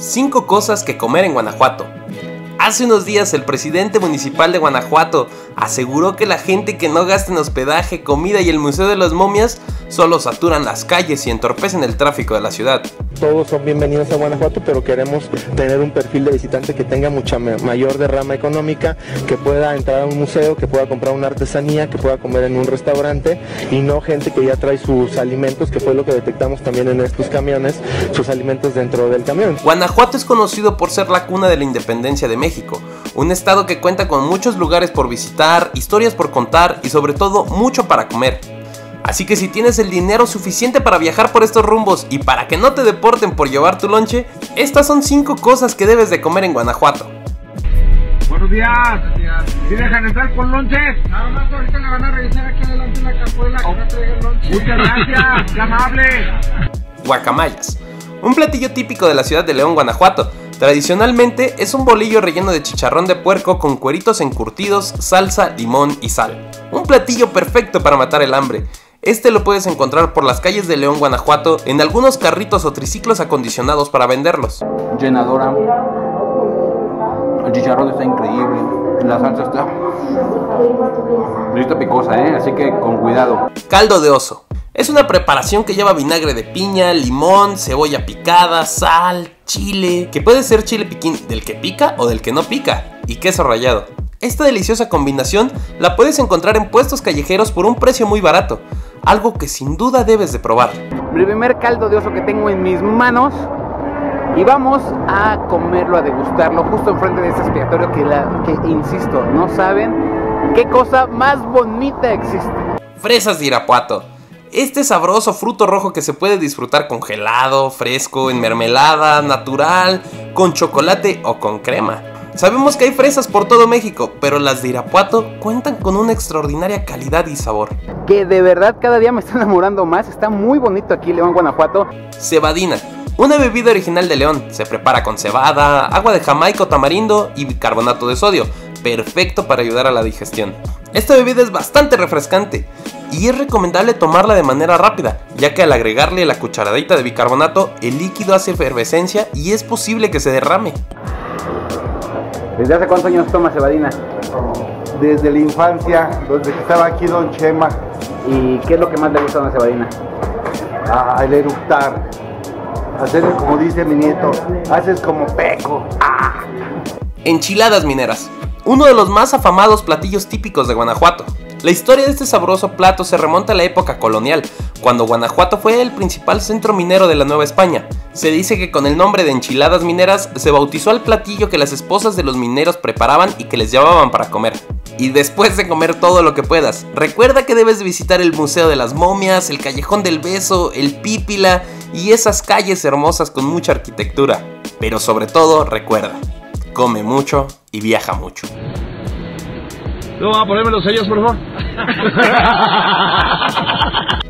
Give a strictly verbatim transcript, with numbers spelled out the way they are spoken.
cinco cosas que comer en Guanajuato. Hace unos días el presidente municipal de Guanajuato aseguró que la gente que no gasta en hospedaje, comida y el Museo de las Momias solo saturan las calles y entorpecen el tráfico de la ciudad. Todos son bienvenidos a Guanajuato, pero queremos tener un perfil de visitante que tenga mucha mayor derrama económica, que pueda entrar a un museo, que pueda comprar una artesanía, que pueda comer en un restaurante y no gente que ya trae sus alimentos, que fue lo que detectamos también en estos camiones, sus alimentos dentro del camión. Guanajuato es conocido por ser la cuna de la independencia de México, un estado que cuenta con muchos lugares por visitar, historias por contar y sobre todo mucho para comer. Así que si tienes el dinero suficiente para viajar por estos rumbos y para que no te deporten por llevar tu lonche, estas son cinco cosas que debes de comer en Guanajuato. Buenos días. Buenos días. ¿Sí dejan entrar con lonches? Nada más ahorita le van a revisar aquí adelante en la cajuela que no traiga el lonche. Muchas gracias, qué amable. Guacamayas, un platillo típico de la ciudad de León, Guanajuato. Tradicionalmente es un bolillo relleno de chicharrón de puerco con cueritos encurtidos, salsa, limón y sal. Un platillo perfecto para matar el hambre. Este lo puedes encontrar por las calles de León, Guanajuato, en algunos carritos o triciclos acondicionados para venderlos. Llenadora, el chicharrón está increíble, la salsa está está picosa, ¿eh? Así que con cuidado. Caldo de oso. Es una preparación que lleva vinagre de piña, limón, cebolla picada, sal, chile, que puede ser chile piquín del que pica o del que no pica, y queso rallado. Esta deliciosa combinación la puedes encontrar en puestos callejeros por un precio muy barato, algo que sin duda debes de probar. Mi primer caldo de oso que tengo en mis manos y vamos a comerlo, a degustarlo justo enfrente de este expiatorio que, la, que insisto, no saben qué cosa más bonita existe. Fresas de Irapuato. Este sabroso fruto rojo que se puede disfrutar congelado, fresco, en mermelada, natural, con chocolate o con crema. Sabemos que hay fresas por todo México, pero las de Irapuato cuentan con una extraordinaria calidad y sabor. Que de verdad cada día me está enamorando más, está muy bonito aquí León, Guanajuato. Cebadina, una bebida original de León, se prepara con cebada, agua de Jamaica o tamarindo y bicarbonato de sodio, perfecto para ayudar a la digestión. Esta bebida es bastante refrescante y es recomendable tomarla de manera rápida, ya que al agregarle la cucharadita de bicarbonato, el líquido hace efervescencia y es posible que se derrame. ¿Desde hace cuántos años toma cebadina? Desde la infancia, desde que estaba aquí don Chema. ¿Y qué es lo que más le gusta a la cebadina? Ah, el eructar. Hacer como dice mi nieto, haces como peco. Ah. Enchiladas mineras, uno de los más afamados platillos típicos de Guanajuato. La historia de este sabroso plato se remonta a la época colonial, cuando Guanajuato fue el principal centro minero de la Nueva España. Se dice que con el nombre de enchiladas mineras se bautizó al platillo que las esposas de los mineros preparaban y que les llevaban para comer. Y después de comer todo lo que puedas, recuerda que debes visitar el Museo de las Momias, el Callejón del Beso, el Pípila y esas calles hermosas con mucha arquitectura. Pero sobre todo, recuerda, come mucho y viaja mucho. ¿No van a ponerme los sellos, por favor?